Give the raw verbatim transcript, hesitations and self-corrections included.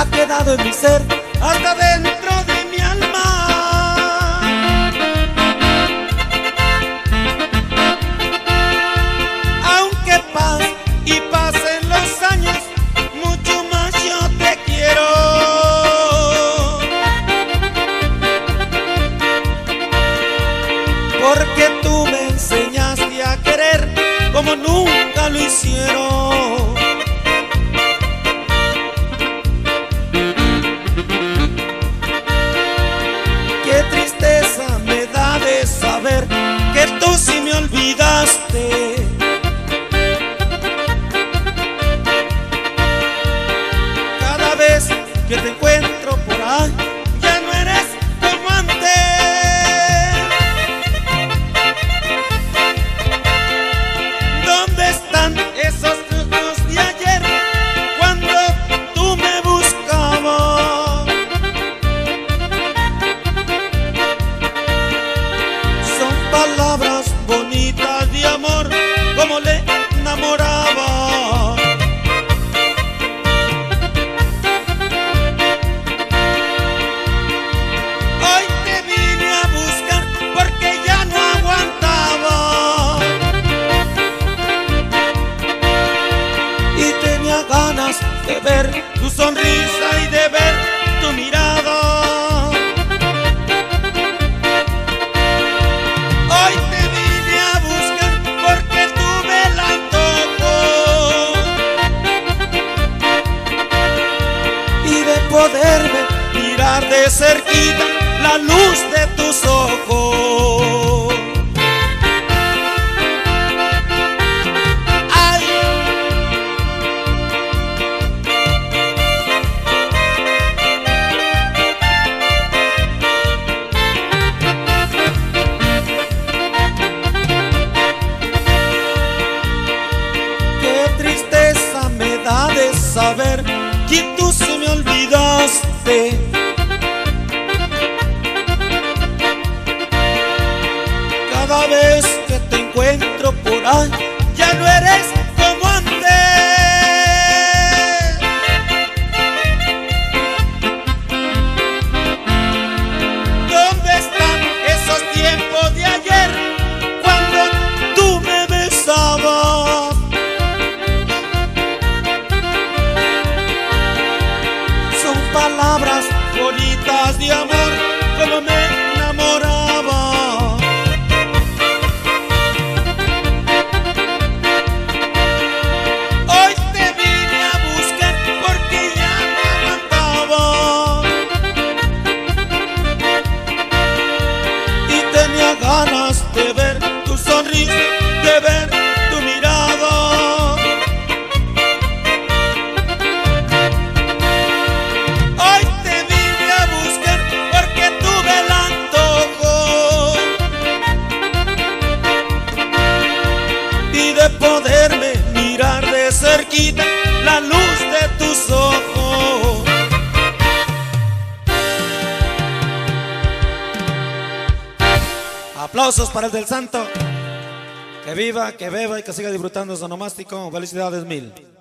ha quedado en mi ser, hasta dentro de mi alma. Aunque pase y pasen los años, mucho más yo te quiero. Porque tú me enseñaste a querer como nunca lo hicieron. Qué tristeza me da de saber que tú sí me olvidaste. Cada vez que te encuentro por ahí, ya no eres como antes. ¿Dónde están esos ojos de ayer cuando tú me buscabas? Son palabras bonitas de amor, como le enamoraba. Hoy te vine a buscar porque ya no aguantaba y tenía ganas de ver tu sonrisa y de ver tu mirada. Hoy te vine a buscar porque tuve el antojo y de poderme mirar de cerquita la luz de tus ojos. Ay, qué tristeza me da de saber que tú sí me olvidaste. Cada vez que te encuentro por ahí, ya no eres como antes. ¿Dónde están esos tiempos de ayer cuando tú me besabas? Son palabras bonitas de amor, como me enamoraba. Hoy te vine a buscar porque ya no aguantaba y tenía ganas de ver tu sonrisa, de ver tu mirada. Hoy te vine a buscar porque tuve el antojo y de poderme mirar de cerquita la luz de tus ojos. Aplausos para el del Santo. Que viva, que beba y que siga disfrutando su onomástico. Felicidades mil.